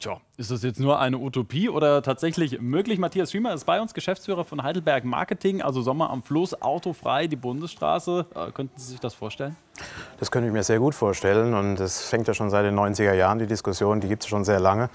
Tja, ist das jetzt nur eine Utopie oder tatsächlich möglich? Matthias Schiemer ist bei uns, Geschäftsführer von Heidelberg Marketing, also Sommer am Fluss, autofrei, die Bundesstraße. Könnten Sie sich das vorstellen? Das könnte ich mir sehr gut vorstellen und es fängt ja schon seit den 90er Jahren, die Diskussion, die gibt es schon sehr lange.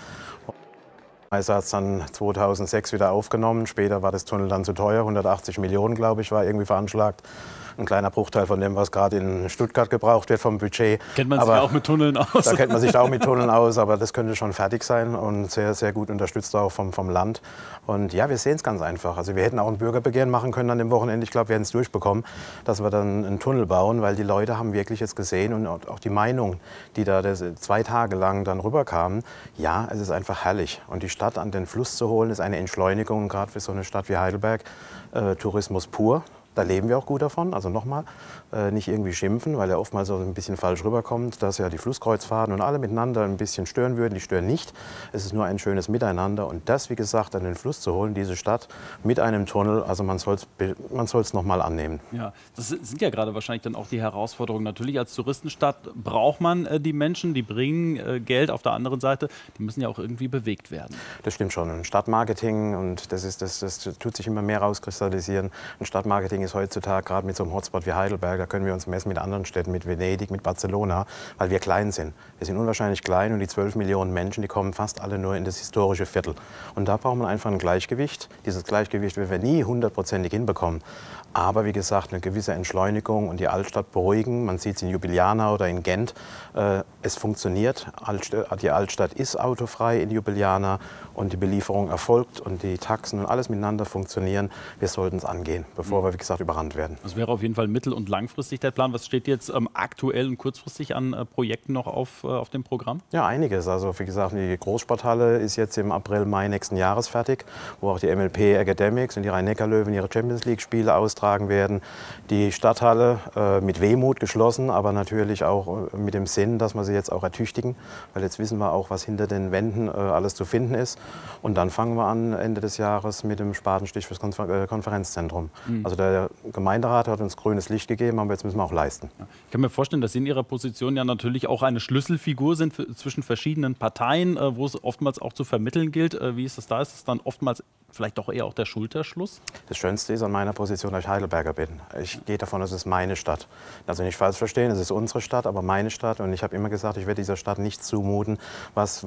Meister hat es dann 2006 wieder aufgenommen, später war das Tunnel dann zu teuer, 180 Millionen glaube ich war irgendwie veranschlagt. Ein kleiner Bruchteil von dem, was gerade in Stuttgart gebraucht wird vom Budget. Kennt man sich auch mit Tunneln aus? Da kennt man sich auch mit Tunneln aus, aber das könnte schon fertig sein und sehr, sehr gut unterstützt auch vom Land. Und ja, wir sehen es ganz einfach. Also wir hätten auch ein Bürgerbegehren machen können an dem Wochenende. Ich glaube, wir hätten es durchbekommen, dass wir dann einen Tunnel bauen, weil die Leute haben wirklich jetzt gesehen und auch die Meinung, die da 2 Tage lang dann rüberkamen, ja, es ist einfach herrlich. Und die Stadt an den Fluss zu holen, ist eine Entschleunigung, gerade für so eine Stadt wie Heidelberg, Tourismus pur. Da leben wir auch gut davon. Also nochmal, nicht irgendwie schimpfen, weil er oftmals so ein bisschen falsch rüberkommt, dass ja die Flusskreuzfahrten und alle miteinander ein bisschen stören würden. Die stören nicht. Es ist nur ein schönes Miteinander. Und das, wie gesagt, an den Fluss zu holen, diese Stadt mit einem Tunnel, also man soll es nochmal annehmen. Ja, das sind ja gerade wahrscheinlich dann auch die Herausforderungen. Natürlich als Touristenstadt braucht man die Menschen, die bringen Geld. Auf der anderen Seite, die müssen ja auch irgendwie bewegt werden. Das stimmt schon. Ein Stadtmarketing, und das tut sich immer mehr rauskristallisieren. Ein Stadtmarketing ist heutzutage, gerade mit so einem Hotspot wie Heidelberg, da können wir uns messen mit anderen Städten, mit Venedig, mit Barcelona, weil wir klein sind. Wir sind unwahrscheinlich klein und die 12 Millionen Menschen, die kommen fast alle nur in das historische Viertel. Und da braucht man einfach ein Gleichgewicht. Dieses Gleichgewicht werden wir nie 100%ig hinbekommen. Aber wie gesagt, eine gewisse Entschleunigung und die Altstadt beruhigen. Man sieht es in Ljubljana oder in Gent. Es funktioniert. Die Altstadt ist autofrei in Ljubljana und die Belieferung erfolgt und die Taxen und alles miteinander funktionieren. Wir sollten es angehen, bevor wir, wie gesagt, überrannt werden. Das wäre auf jeden Fall mittel- und langfristig der Plan. Was steht jetzt aktuell und kurzfristig an Projekten noch auf dem Programm? Ja, einiges. Also wie gesagt, die Großsporthalle ist jetzt im April, Mai nächsten Jahres fertig, wo auch die MLP Academics und die Rhein-Neckar-Löwen ihre Champions-League-Spiele austragen werden. Die Stadthalle mit Wehmut geschlossen, aber natürlich auch mit dem Sinn, dass wir sie jetzt auch ertüchtigen, weil jetzt wissen wir auch, was hinter den Wänden alles zu finden ist. Und dann fangen wir an, Ende des Jahres mit dem Spatenstich fürs Konferenzzentrum. Also der Gemeinderat hat uns grünes Licht gegeben, aber jetzt müssen wir auch leisten. Ich kann mir vorstellen, dass Sie in Ihrer Position ja natürlich auch eine Schlüsselfigur sind zwischen verschiedenen Parteien, wo es oftmals auch zu vermitteln gilt. Wie ist das da? Ist es dann oftmals vielleicht doch eher auch der Schulterschluss? Das Schönste ist an meiner Position, dass ich Heidelberger bin. Ich gehe davon, es ist meine Stadt. Also nicht falsch verstehen, es ist unsere Stadt, aber meine Stadt. Und ich habe immer gesagt, ich werde dieser Stadt nicht zumuten, was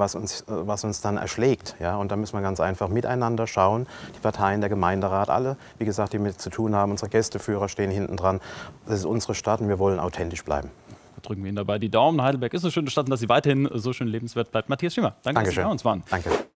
uns dann erschlägt. Ja? Und da müssen wir ganz einfach miteinander schauen. Die Parteien, der Gemeinderat, alle, wie gesagt, die mit zu tun haben. Unsere Gästeführer stehen hinten dran. Das ist unsere Stadt und wir wollen authentisch bleiben. Da drücken wir Ihnen dabei die Daumen. Heidelberg ist eine schöne Stadt und dass sie weiterhin so schön lebenswert bleibt. Matthias Schiemer, danke, dass Sie bei uns waren. Danke.